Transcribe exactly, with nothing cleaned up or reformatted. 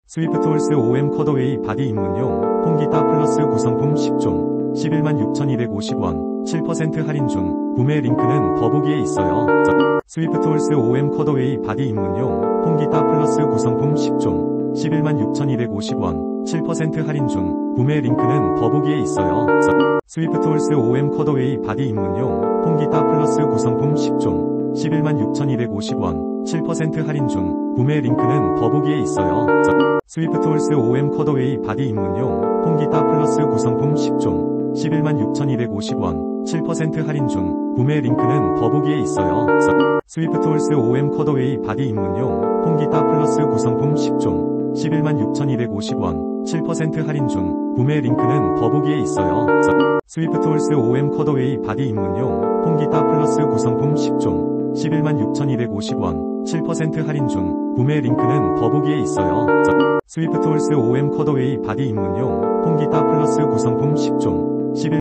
스위프트홀스 오엠 컷어웨이 바디 입문용 통기타 플러스 구성품 십 종 십일만 육천이백오십 원 칠 퍼센트 할인 중. 구매 링크는 더보기에 있어요. 스위프트홀스 오엠 컷어웨이 바디 입문용 통기타 플러스 구성품 십 종 십일만 육천이백오십 원 칠 퍼센트 할인 중. 구매 링크는 더보기에 있어요. 스위프트홀스 오엠 컷어웨이 바디 입문용 통기타 플러스 구성품 십 종 십일만 육천이백오십 원 칠 퍼센트 할인 중. 구매 링크는 더보기에 있어요. 스위프트홀스 오엠 컷어웨이 바디 입문용 통기타 플러스 구성품 십 종 십일만 육천이백오십 원 칠 퍼센트 할인 중. 구매 링크는 더보기에 있어요. 스위프트홀스 오엠 컷어웨이 바디 입문용 통기타 플러스 구성품 십 종 십일만 육천이백오십 원 칠 퍼센트 할인 중. 구매 링크는 더보기에 있어요. 스위프트홀스 오엠 컷어웨이 바디 입문용 통기타 플러스 구성품 십 종 십일만 육천이백오십 원 칠 퍼센트 할인 중. 구매 링크는 더보기에 있어요. 스위프트홀스 오엠 컷어웨이 바디 입문용 통기타 플러스 구성품 십 종